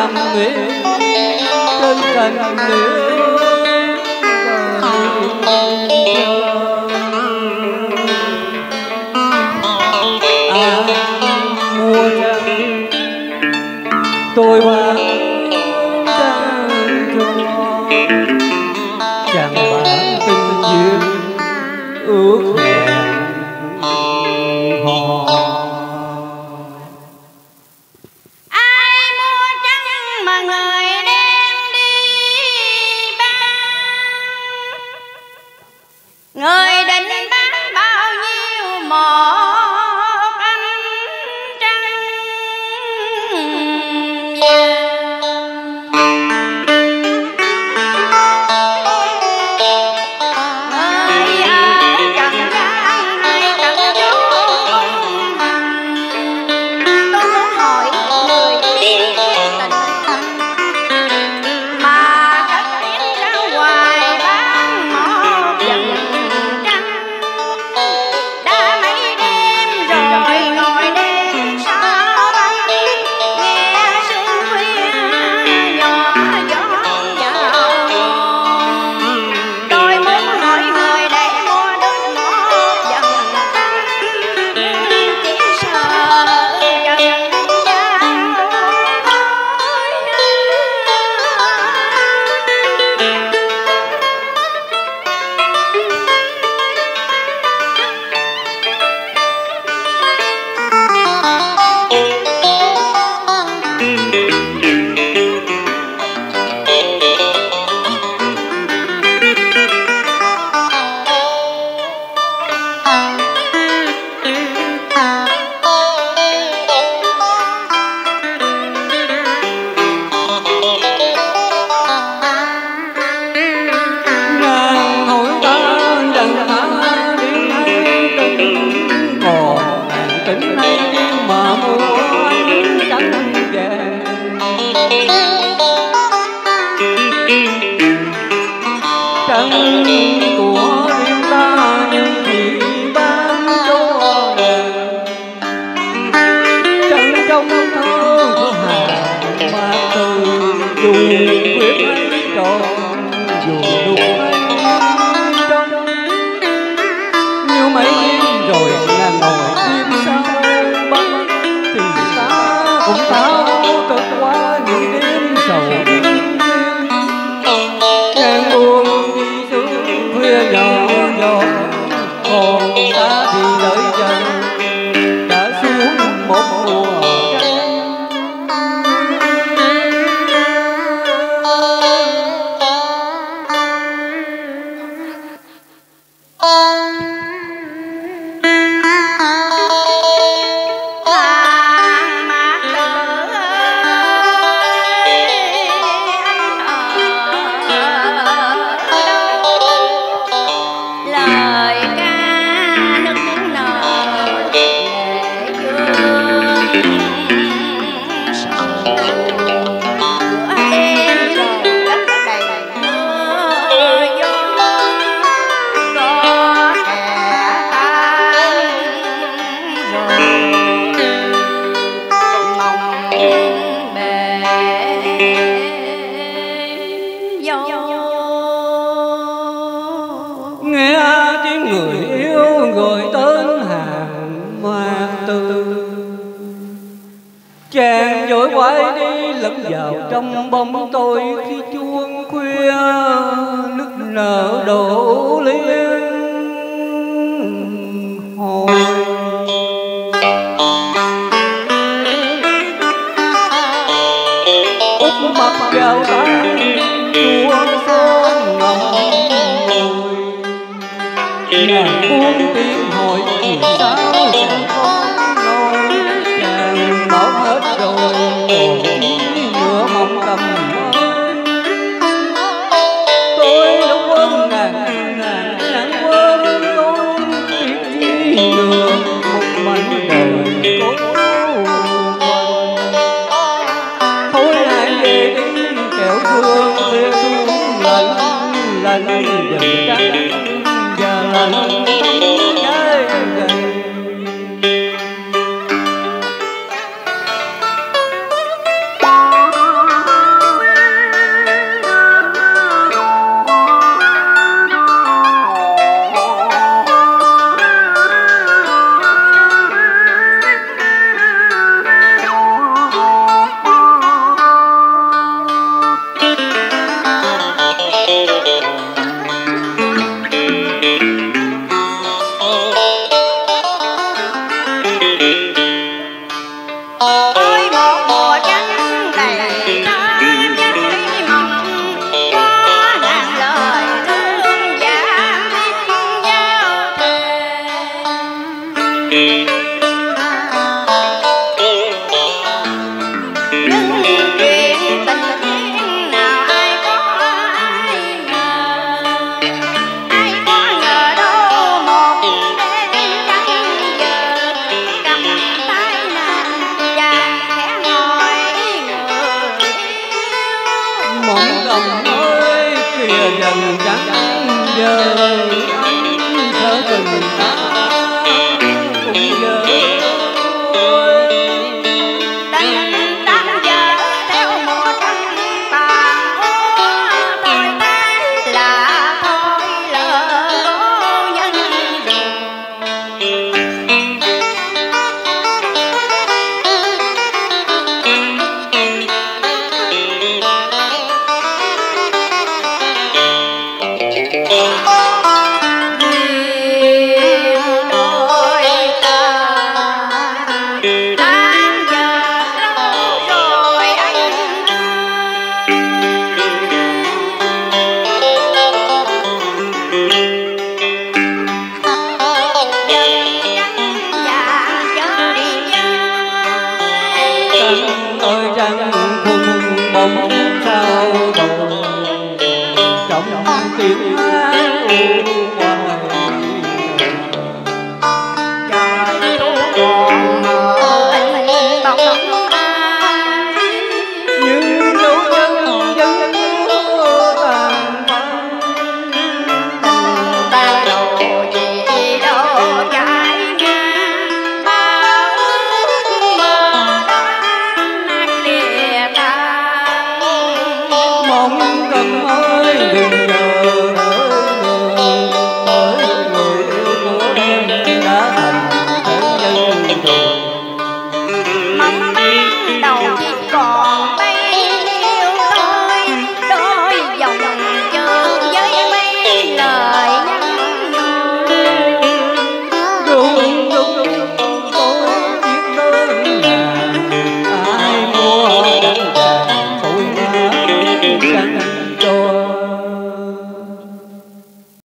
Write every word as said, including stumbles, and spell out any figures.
nằm nguyện trên cành liễu ai mua trăng tôi bán trăng cho chẳng bán tình duyên ước hẹn hò. Ai mua trăng mà người đem đi bán, người định bán bao nhiêu một anh trăng vàng. Trăng của riêng ta nhưng chỉ bán cho nàng, trăng trong thơ của hàng mà từ dù quyết hay tròn dù đục hay trong như mấy đêm rồi nàng ngồi đêm sau băng thì ta cũng tháo cực qua những đêm sầu nàng buồn khuya nhỏ nhỏ còn ta thì đợi chờ đã xuống một mùa nghe tiếng người yêu gọi tên hàng ma tư, chàng vội quay đi lẫn vào trong bóng tối khi chuông khuya nức nở đổ liên hồi. Úp mặt vào tay chuông son ngầm nàng buông tiếng hỏi vì sao chàng không nói, chàng bảo hết rồi còn chỉ nửa mong cầm tôi đã quên nàng nàng nàng quên tôi biết chi đường một mảnh đời cố quên. Thôi hãy về đi kẻo thương khuya xuống lạnh lạnh dần trắng và lạnh cái gầy. dần trắng giờ anh thở tình ta cũng giờ tình tan giờ theo một trăng tàn úa thôi thế là thôi lỡ nhân rồi.